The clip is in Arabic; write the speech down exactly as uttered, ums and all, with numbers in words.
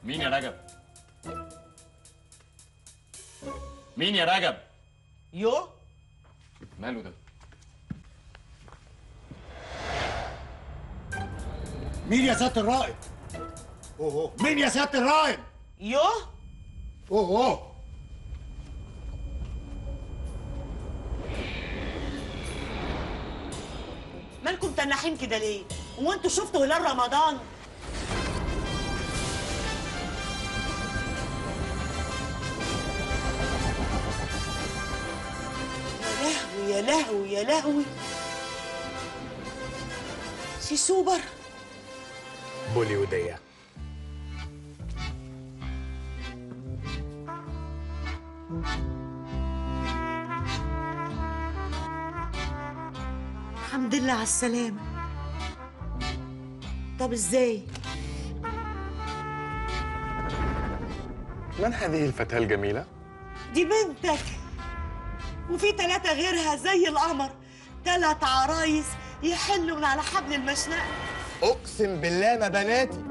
مين يا رجب؟ مين يا رجب؟ يو ماله ده؟ مين يا سيادة الرائد؟ اوه اوه مين يا سيادة الرائد؟ يو اوه اوه مالكم تنحين كده ليه؟ هو انتوا شفتوا هلال رمضان؟ يا لهوي يا لهوي يا لهوي، شي سوبر بوليودية. الحمد لله على السلامة. طب ازاي؟ من هذه الفتاة الجميلة؟ دي بنتك، وفي ثلاثة غيرها زي القمر، ثلاث عرايس يحلوا من على حبل المشنقة. أقسم بالله ما بناتي.